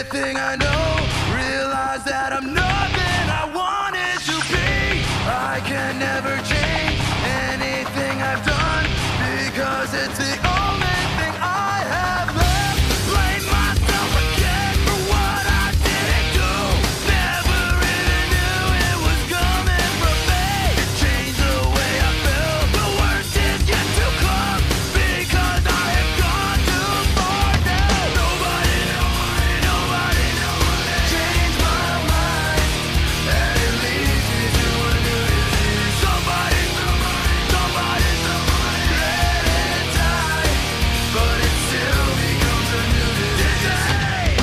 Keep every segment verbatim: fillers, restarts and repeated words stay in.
everything I know. Realize that I'm nothing I wanted to be. I can never change anything I've done, because it's the only thing I have left. Blame myself again for what I didn't do. Never really knew it was coming from me. It changed the way I feel. The worst is yet to come, because I have gone too far now. Nobody, nobody, nobody, nobody changed my mind, and it leads me to a new disease. Somebody, somebody, somebody, somebody let it die, but it still becomes a new disease.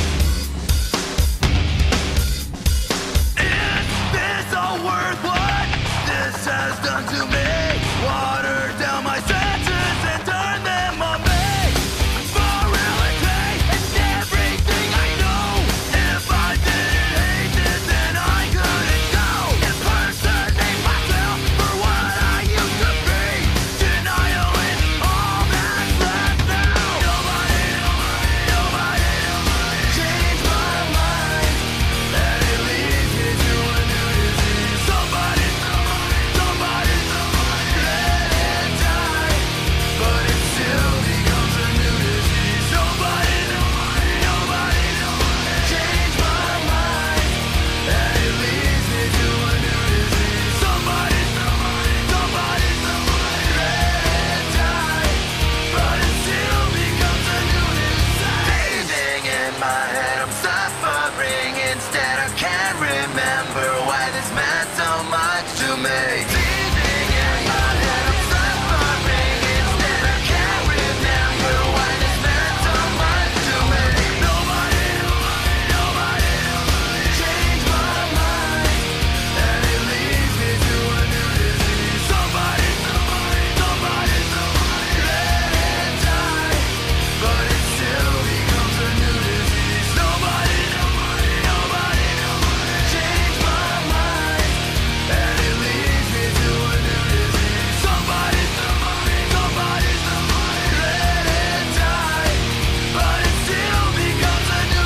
Is this all worth what this has done to me? Watered down my senses and turned them on me. Morality is everything I know. If I didn't hate it, then I couldn't go. Impersonate myself for what I used to be. Denial is all that's left now. Nobody, nobody, nobody, nobody changed my mind, and it leads me to a new disease. Somebody, somebody, somebody, somebody let it die, but it still becomes a new disease. Nobody, nobody, nobody, nobody changed my mind, and it leads me to a new disease. Somebody, somebody, somebody, somebody let it die, but it still becomes a new disease. Breathing in my head, I'm suffering instead. I can't remember why this meant so much to me. Breathing in my head, I'm suffering instead. I can't remember why this meant so much to me. Nobody, nobody, nobody, nobody changed my mind, and it leads me to a new disease. Somebody, somebody, somebody, somebody let it die, but it still becomes a new disease. Nobody, nobody, nobody, nobody changed my mind, and it leads me to a new disease. Somebody, somebody, somebody, somebody let it die, but it still becomes a new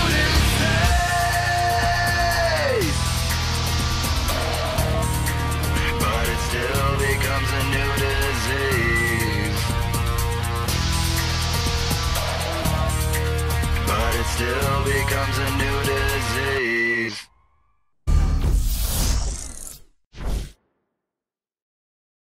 disease. But it still becomes a new disease. But it still becomes a new disease.